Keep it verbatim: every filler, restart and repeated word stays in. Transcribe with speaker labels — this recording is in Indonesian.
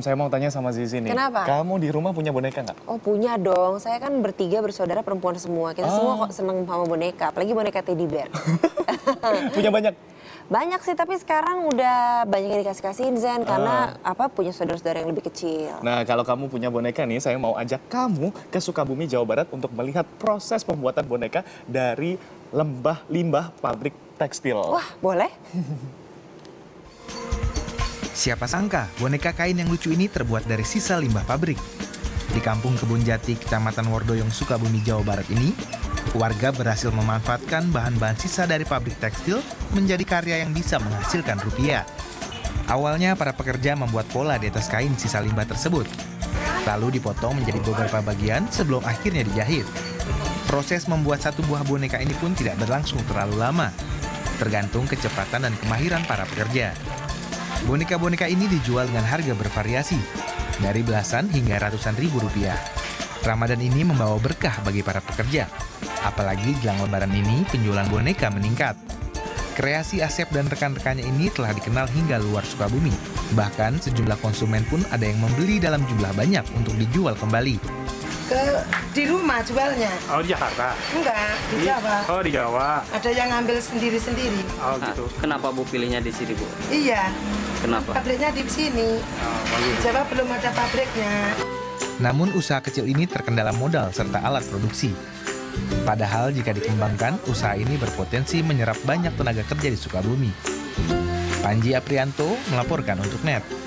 Speaker 1: saya mau tanya sama Zizi nih.
Speaker 2: Kenapa?
Speaker 1: Kamu di rumah punya boneka nggak?
Speaker 2: Oh punya dong, saya kan bertiga bersaudara perempuan semua. Kita
Speaker 1: Oh.
Speaker 2: semua kok seneng sama boneka, apalagi boneka teddy bear.
Speaker 1: Punya banyak?
Speaker 2: Banyak sih, tapi sekarang udah banyak yang dikasih-kasihin Zen. Karena
Speaker 1: Ah.
Speaker 2: apa punya saudara-saudara yang lebih kecil.
Speaker 1: Nah, kalau kamu punya boneka nih, saya mau ajak kamu ke Sukabumi, Jawa Barat untuk melihat proses pembuatan boneka dari lembah limbah pabrik tekstil.
Speaker 2: Wah boleh?
Speaker 3: Siapa sangka boneka kain yang lucu ini terbuat dari sisa limbah pabrik. Di Kampung Kebun Jati, Kecamatan Wordoyong, Sukabumi, Jawa Barat ini, warga berhasil memanfaatkan bahan-bahan sisa dari pabrik tekstil menjadi karya yang bisa menghasilkan rupiah. Awalnya para pekerja membuat pola di atas kain sisa limbah tersebut, lalu dipotong menjadi beberapa bagian sebelum akhirnya dijahit. Proses membuat satu buah boneka ini pun tidak berlangsung terlalu lama, tergantung kecepatan dan kemahiran para pekerja. Boneka-boneka ini dijual dengan harga bervariasi, dari belasan hingga ratusan ribu rupiah. Ramadan ini membawa berkah bagi para pekerja, apalagi jelang lebaran ini penjualan boneka meningkat. Kreasi Asep dan rekan-rekannya ini telah dikenal hingga luar Sukabumi. Bahkan sejumlah konsumen pun ada yang membeli dalam jumlah banyak untuk dijual kembali.
Speaker 4: Ke di rumah jualnya.
Speaker 5: Oh, di Jakarta?
Speaker 4: Enggak, di Jawa.
Speaker 5: Oh, di Jawa.
Speaker 4: Ada yang ngambil sendiri-sendiri.
Speaker 5: Oh, gitu.
Speaker 6: Nah, kenapa Bu pilihnya di sini, Bu?
Speaker 4: Iya.
Speaker 6: Kenapa?
Speaker 4: Pabriknya di sini.
Speaker 5: Oh,
Speaker 4: Di
Speaker 5: bagus.
Speaker 4: Jawa belum ada pabriknya.
Speaker 3: Namun usaha kecil ini terkendala modal serta alat produksi. Padahal jika dikembangkan, usaha ini berpotensi menyerap banyak tenaga kerja di Sukabumi. Panji Aprianto melaporkan untuk N E T.